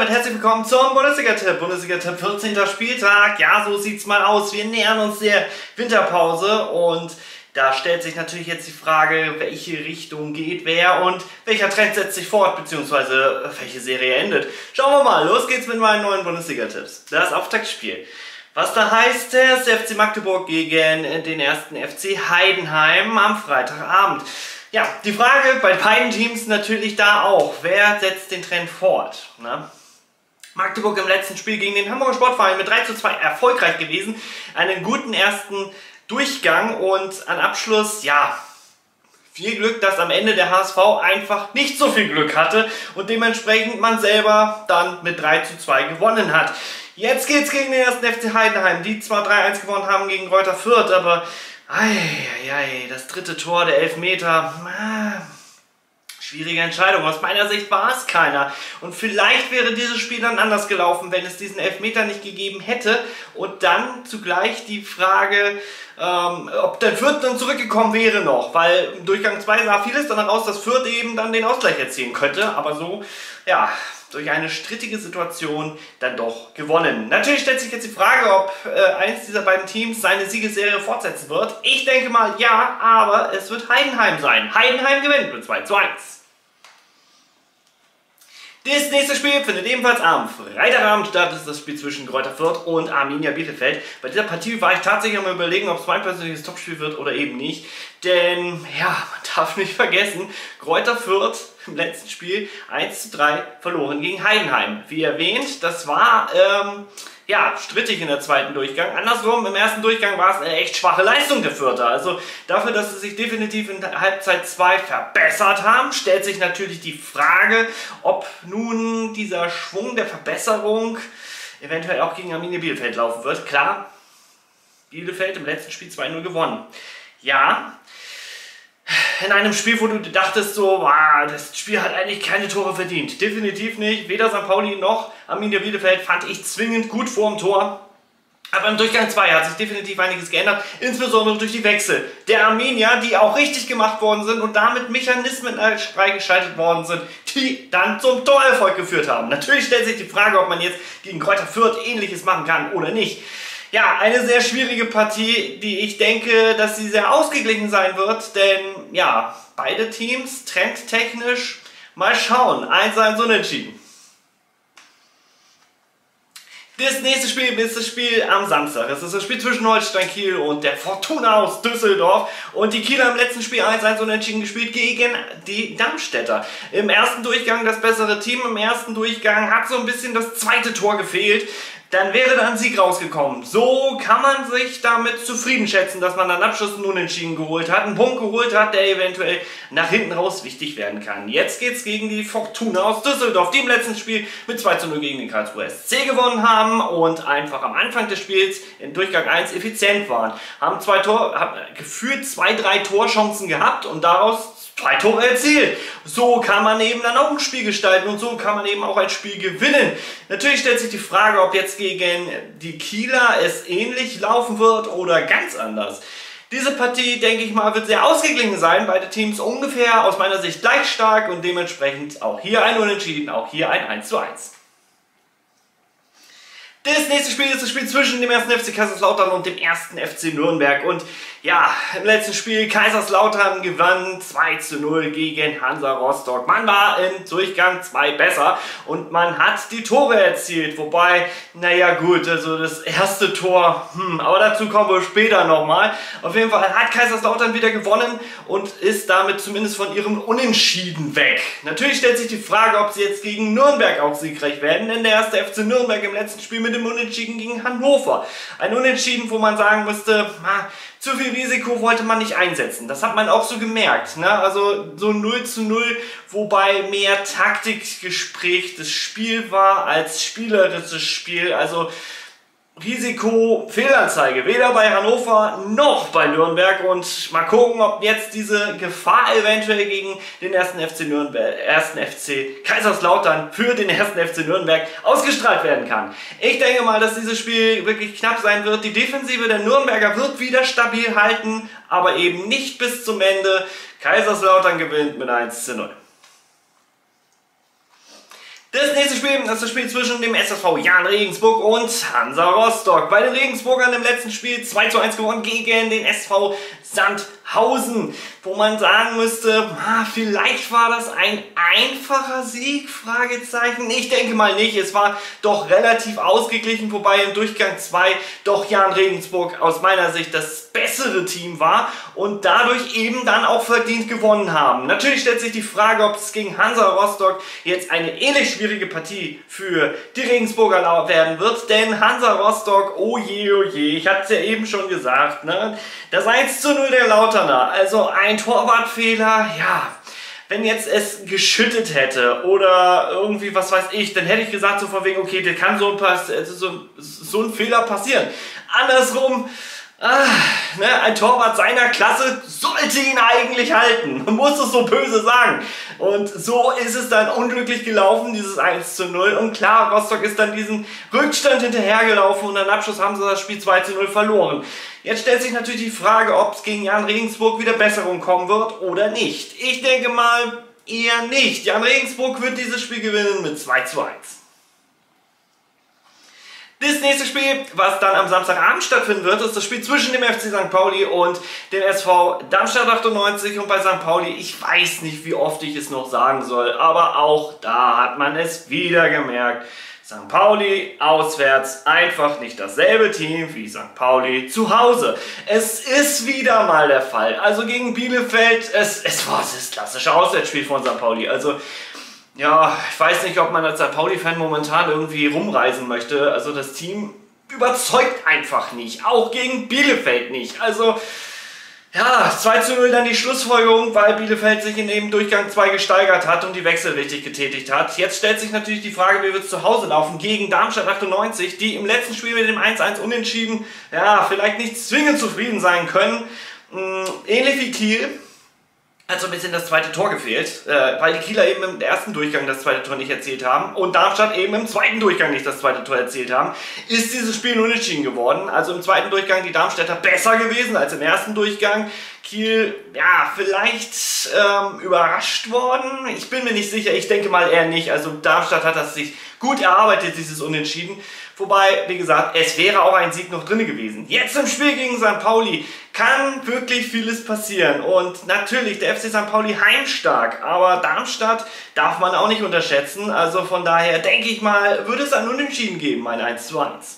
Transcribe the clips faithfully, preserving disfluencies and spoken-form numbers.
damit herzlich willkommen zum Bundesliga-Tipp. Bundesliga-Tipp vierzehnter Spieltag. Ja, so sieht's mal aus. Wir nähern uns der Winterpause und da stellt sich natürlich jetzt die Frage, welche Richtung geht wer und welcher Trend setzt sich fort, beziehungsweise welche Serie endet. Schauen wir mal, los geht's mit meinen neuen Bundesliga-Tipps. Das Auftaktspiel. Was da heißt, der erste F C Magdeburg gegen den ersten F C Heidenheim am Freitagabend. Ja, die Frage bei beiden Teams natürlich da auch, wer setzt den Trend fort? Ne? Magdeburg im letzten Spiel gegen den Hamburger Sportverein mit drei zu zwei erfolgreich gewesen, einen guten ersten Durchgang und an Abschluss, ja, viel Glück, dass am Ende der H S V einfach nicht so viel Glück hatte und dementsprechend man selber dann mit drei zu zwei gewonnen hat. Jetzt geht's gegen den ersten F C Heidenheim, die zwar drei eins gewonnen haben gegen Greuther Fürth, aber eieiei, das dritte Tor, der Elfmeter, ah, schwierige Entscheidung. Aus meiner Sicht war es keiner. Und vielleicht wäre dieses Spiel dann anders gelaufen, wenn es diesen Elfmeter nicht gegeben hätte. Und dann zugleich die Frage, ähm, ob der Fürth dann zurückgekommen wäre noch. Weil im Durchgang zwei sah vieles danach aus, dass Fürth eben dann den Ausgleich erzielen könnte. Aber so, ja, durch eine strittige Situation dann doch gewonnen. Natürlich stellt sich jetzt die Frage, ob äh, eins dieser beiden Teams seine Siegesserie fortsetzen wird. Ich denke mal ja, aber es wird Heidenheim sein. Heidenheim gewinnt mit zwei zu eins. Das nächste Spiel findet ebenfalls am Freitagabend statt. Das ist das Spiel zwischen Greuther Fürth und Arminia Bielefeld. Bei dieser Partie war ich tatsächlich am Überlegen, ob es mein persönliches Topspiel wird oder eben nicht. Denn, ja, man darf nicht vergessen, Greuther Fürth im letzten Spiel eins zu drei verloren gegen Heidenheim. Wie erwähnt, das war, ähm, ja, strittig in der zweiten Durchgang. Andersrum, im ersten Durchgang war es eine echt schwache Leistung der Fürther. Also dafür, dass sie sich definitiv in Halbzeit zwei verbessert haben, stellt sich natürlich die Frage, ob nun dieser Schwung der Verbesserung eventuell auch gegen Arminia Bielefeld laufen wird. Klar, Bielefeld im letzten Spiel zwei null gewonnen. Ja, in einem Spiel, wo du dachtest, so, wow, das Spiel hat eigentlich keine Tore verdient. Definitiv nicht. Weder Sankt Pauli noch Arminia Bielefeld fand ich zwingend gut vor dem Tor. Aber im Durchgang zwei hat sich definitiv einiges geändert, insbesondere durch die Wechsel der Arminia, die auch richtig gemacht worden sind und damit Mechanismen freigeschaltet worden sind, die dann zum Torerfolg geführt haben. Natürlich stellt sich die Frage, ob man jetzt gegen Greuther Fürth Ähnliches machen kann oder nicht. Ja, eine sehr schwierige Partie, die ich denke, dass sie sehr ausgeglichen sein wird, denn ja, beide Teams trendtechnisch mal schauen. eins zu eins unentschieden. Das nächste Spiel ist das Spiel am Samstag. Es ist das Spiel zwischen Holstein Kiel und der Fortuna aus Düsseldorf. Und die Kieler im letzten Spiel eins zu eins unentschieden gespielt gegen die Darmstädter. Im ersten Durchgang das bessere Team. Im ersten Durchgang hat so ein bisschen das zweite Tor gefehlt. Dann wäre da ein Sieg rausgekommen. So kann man sich damit zufrieden schätzen, dass man dann Abschluss einen Unentschieden geholt hat, einen Punkt geholt hat, der eventuell nach hinten raus wichtig werden kann. Jetzt geht es gegen die Fortuna aus Düsseldorf, die im letzten Spiel mit zwei zu null gegen den Karlsruher S C gewonnen haben und einfach am Anfang des Spiels in Durchgang eins effizient waren. Haben zwei Tor, haben gefühlt zwei, drei Torchancen gehabt und daraus zwei Tore erzielt. So kann man eben dann auch ein Spiel gestalten und so kann man eben auch ein Spiel gewinnen. Natürlich stellt sich die Frage, ob jetzt gegen die Kieler es ähnlich laufen wird oder ganz anders. Diese Partie, denke ich mal, wird sehr ausgeglichen sein. Beide Teams ungefähr aus meiner Sicht gleich stark und dementsprechend auch hier ein Unentschieden, auch hier ein eins zu eins. Das nächste Spiel ist das Spiel zwischen dem ersten F C Kaiserslautern und dem ersten F C Nürnberg. Und ja, im letzten Spiel Kaiserslautern gewann zwei zu null gegen Hansa Rostock. Man war im Durchgang zwei besser und man hat die Tore erzielt. Wobei, naja gut, also das erste Tor, hm, aber dazu kommen wir später nochmal. Auf jeden Fall hat Kaiserslautern wieder gewonnen und ist damit zumindest von ihrem Unentschieden weg. Natürlich stellt sich die Frage, ob sie jetzt gegen Nürnberg auch siegreich werden, denn der erste F C Nürnberg im letzten Spiel mit dem Unentschieden gegen Hannover. Ein Unentschieden, wo man sagen müsste, na, zu viel Risiko wollte man nicht einsetzen. Das hat man auch so gemerkt. Ne? Also so null zu null, wobei mehr Taktikgespräch das Spiel war als spielerisches Spiel. Also Risiko, Fehlanzeige, weder bei Hannover noch bei Nürnberg und mal gucken, ob jetzt diese Gefahr eventuell gegen den ersten F C Nürnberg, ersten F C Kaiserslautern für den ersten F C Nürnberg ausgestrahlt werden kann. Ich denke mal, dass dieses Spiel wirklich knapp sein wird. Die Defensive der Nürnberger wird wieder stabil halten, aber eben nicht bis zum Ende. Kaiserslautern gewinnt mit eins zu null. Das nächste Spiel das ist das Spiel zwischen dem S S V Jahn Regensburg und Hansa Rostock. Bei den Regensburgern im letzten Spiel zwei zu eins gewonnen gegen den S V Sandhausen. Wo man sagen müsste, ah, vielleicht war das ein einfacher Sieg? Fragezeichen. Ich denke mal nicht. Es war doch relativ ausgeglichen, wobei im Durchgang zwei doch Jahn Regensburg aus meiner Sicht das bessere Team war und dadurch eben dann auch verdient gewonnen haben. Natürlich stellt sich die Frage, ob es gegen Hansa Rostock jetzt eine ähnlich schwierige Partie für die Regensburger werden wird, denn Hansa Rostock, oh je, oh je, ich hatte es ja eben schon gesagt, ne? Das eins zu null der Lauterner, also ein Torwartfehler, ja, wenn jetzt es geschüttet hätte oder irgendwie, was weiß ich, dann hätte ich gesagt so von wegen, okay, das kann so ein, so, so ein Fehler passieren. Andersrum, Ah, ne, ein Torwart seiner Klasse sollte ihn eigentlich halten. Man muss es so böse sagen. Und so ist es dann unglücklich gelaufen, dieses eins zu null. Und klar, Rostock ist dann diesen Rückstand hinterhergelaufen und am Abschluss haben sie das Spiel zwei zu null verloren. Jetzt stellt sich natürlich die Frage, ob es gegen Jahn Regensburg wieder Besserung kommen wird oder nicht. Ich denke mal eher nicht. Jahn Regensburg wird dieses Spiel gewinnen mit zwei zu eins. Das nächste Spiel, was dann am Samstagabend stattfinden wird, ist das Spiel zwischen dem F C Sankt Pauli und dem S V Darmstadt achtundneunzig. Und bei Sankt Pauli, ich weiß nicht, wie oft ich es noch sagen soll, aber auch da hat man es wieder gemerkt. Sankt Pauli auswärts einfach nicht dasselbe Team wie Sankt Pauli zu Hause. Es ist wieder mal der Fall. Also gegen Bielefeld, es, es war das klassische Auswärtsspiel von Sankt Pauli. Also ja, ich weiß nicht, ob man als Sankt Pauli-Fan momentan irgendwie rumreisen möchte. Also das Team überzeugt einfach nicht. Auch gegen Bielefeld nicht. Also ja, zwei zu null dann die Schlussfolgerung, weil Bielefeld sich in dem Durchgang zwei gesteigert hat und die Wechsel richtig getätigt hat. Jetzt stellt sich natürlich die Frage, wie wird es zu Hause laufen gegen Darmstadt achtundneunzig, die im letzten Spiel mit dem eins zu eins unentschieden, ja, vielleicht nicht zwingend zufrieden sein können. Ähnlich wie Kiel. Hat so ein bisschen das zweite Tor gefehlt, äh, weil die Kieler eben im ersten Durchgang das zweite Tor nicht erzielt haben und Darmstadt eben im zweiten Durchgang nicht das zweite Tor erzielt haben, ist dieses Spiel unentschieden geworden. Also im zweiten Durchgang die Darmstädter besser gewesen als im ersten Durchgang. Kiel, ja, vielleicht ähm, überrascht worden. Ich bin mir nicht sicher, ich denke mal eher nicht. Also Darmstadt hat das sich gut erarbeitet, dieses Unentschieden. Wobei, wie gesagt, es wäre auch ein Sieg noch drin gewesen. Jetzt im Spiel gegen Sankt Pauli kann wirklich vieles passieren. Und natürlich, der F C Sankt Pauli heimstark. Aber Darmstadt darf man auch nicht unterschätzen. Also von daher denke ich mal, würde es ein Unentschieden geben, ein eins zu eins.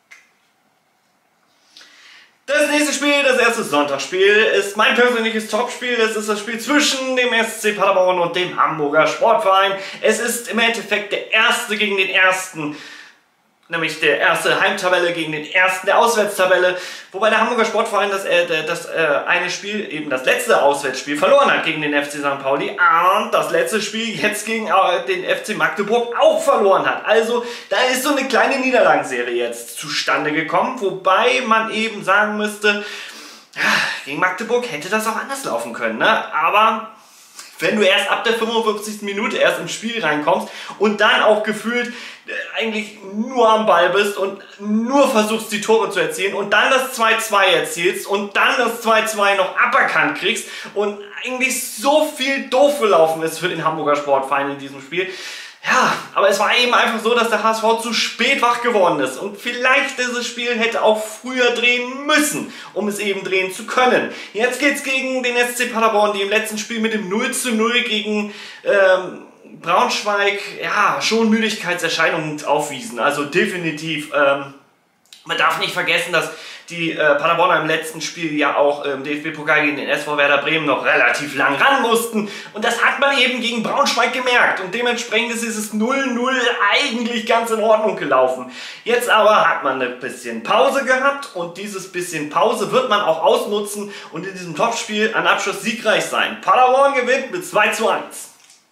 Das nächste Spiel, das erste Sonntagsspiel, ist mein persönliches Topspiel. Es ist das Spiel zwischen dem S C Paderborn und dem Hamburger Sportverein. Es ist im Endeffekt der erste gegen den ersten. Nämlich der erste Heimtabelle gegen den ersten der Auswärtstabelle, wobei der Hamburger Sportverein das, äh, das äh, eine Spiel, eben das letzte Auswärtsspiel, verloren hat gegen den F C Sankt Pauli und das letzte Spiel jetzt gegen äh, den F C Magdeburg auch verloren hat. Also da ist so eine kleine Niederlagenserie jetzt zustande gekommen, wobei man eben sagen müsste, ja, gegen Magdeburg hätte das auch anders laufen können, ne? Aber wenn du erst ab der fünfundfünfzigsten Minute erst ins Spiel reinkommst und dann auch gefühlt äh, eigentlich nur am Ball bist und nur versuchst, die Tore zu erzielen und dann das zwei zu zwei erzielst und dann das zwei zu zwei noch aberkannt kriegst und eigentlich so viel doof gelaufen ist für den Hamburger Sportverein in diesem Spiel. Ja, aber es war eben einfach so, dass der H S V zu spät wach geworden ist und vielleicht dieses Spiel hätte auch früher drehen müssen, um es eben drehen zu können. Jetzt geht es gegen den S C Paderborn, die im letzten Spiel mit dem null zu null gegen ähm, Braunschweig ja schon Müdigkeitserscheinungen aufwiesen, also definitiv. Ähm, man darf nicht vergessen, dass die äh, Paderborner im letzten Spiel ja auch im D F B-Pokal gegen den S V Werder Bremen noch relativ lang ran mussten. Und das hat man eben gegen Braunschweig gemerkt. Und dementsprechend ist dieses null null eigentlich ganz in Ordnung gelaufen. Jetzt aber hat man ein bisschen Pause gehabt. Und dieses bisschen Pause wird man auch ausnutzen und in diesem Topspiel an Abschluss siegreich sein. Paderborn gewinnt mit zwei zu eins.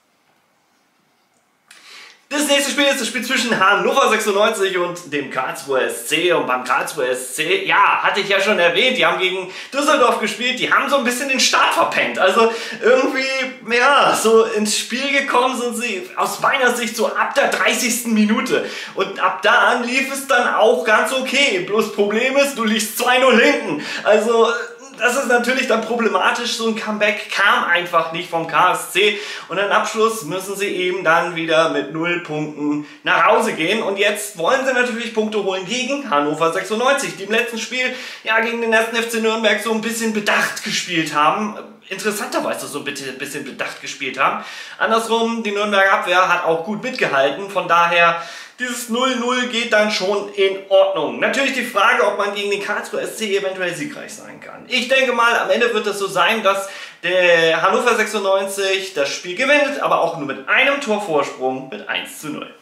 Das nächste Spiel ist das Spiel zwischen Hannover sechsundneunzig und dem Karlsruher S C. Und beim Karlsruher S C, ja, hatte ich ja schon erwähnt, die haben gegen Düsseldorf gespielt, die haben so ein bisschen den Start verpennt. Also irgendwie, ja, so ins Spiel gekommen sind sie aus meiner Sicht so ab der dreißigsten Minute. Und ab da an lief es dann auch ganz okay. Bloß Problem ist, du liegst zwei null hinten. Also das ist natürlich dann problematisch, so ein Comeback kam einfach nicht vom K S C und am Abschluss müssen sie eben dann wieder mit null Punkten nach Hause gehen und jetzt wollen sie natürlich Punkte holen gegen Hannover sechsundneunzig, die im letzten Spiel ja gegen den ersten F C Nürnberg so ein bisschen bedacht gespielt haben. Interessanterweise so ein bisschen bedacht gespielt haben. Andersrum, die Nürnberger Abwehr hat auch gut mitgehalten, von daher dieses null null geht dann schon in Ordnung. Natürlich die Frage, ob man gegen den Karlsruher S C eventuell siegreich sein kann. Ich denke mal, am Ende wird es so sein, dass der Hannover sechsundneunzig das Spiel gewinnt, aber auch nur mit einem Torvorsprung mit eins zu null.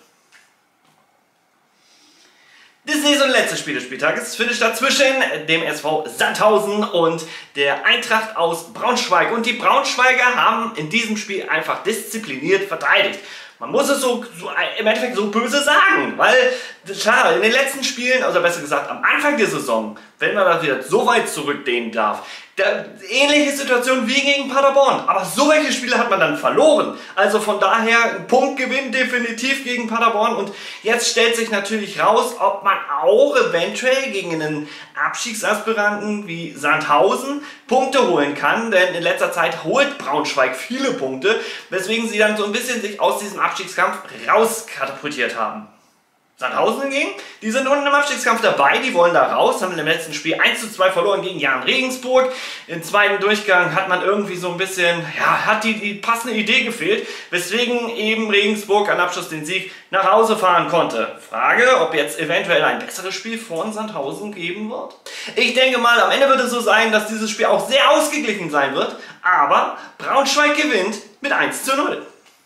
Das nächste und letzte Spiel des Spieltages findet statt zwischen dem S V Sandhausen und der Eintracht aus Braunschweig. Und die Braunschweiger haben in diesem Spiel einfach diszipliniert verteidigt. Man muss es so, so im Endeffekt so böse sagen, weil klar, in den letzten Spielen, also besser gesagt am Anfang der Saison, wenn man das wieder so weit zurückdehnen darf, da, ähnliche Situation wie gegen Paderborn, aber so welche Spiele hat man dann verloren. Also von daher ein Punktgewinn definitiv gegen Paderborn und jetzt stellt sich natürlich raus, ob man auch eventuell gegen einen Abstiegsaspiranten wie Sandhausen Punkte holen kann, denn in letzter Zeit holt Braunschweig viele Punkte, weswegen sie dann so ein bisschen sich aus diesem Abstiegskampf rauskatapultiert haben. Sandhausen hingegen, die sind unten im Abstiegskampf dabei, die wollen da raus, haben im letzten Spiel eins zu zwei verloren gegen Jahn Regensburg. Im zweiten Durchgang hat man irgendwie so ein bisschen, ja, hat die, die passende Idee gefehlt, weswegen eben Regensburg am Abschluss den Sieg nach Hause fahren konnte. Frage, ob jetzt eventuell ein besseres Spiel von Sandhausen geben wird? Ich denke mal, am Ende wird es so sein, dass dieses Spiel auch sehr ausgeglichen sein wird, aber Braunschweig gewinnt mit eins zu null.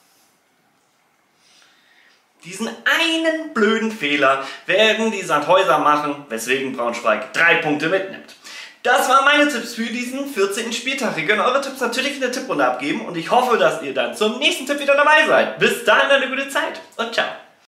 Diesen einen blöden Fehler werden die Sandhäuser machen, weswegen Braunschweig drei Punkte mitnimmt. Das waren meine Tipps für diesen vierzehnten Spieltag. Ihr könnt eure Tipps natürlich in der Tipprunde abgeben und ich hoffe, dass ihr dann zum nächsten Tipp wieder dabei seid. Bis dahin eine gute Zeit und ciao.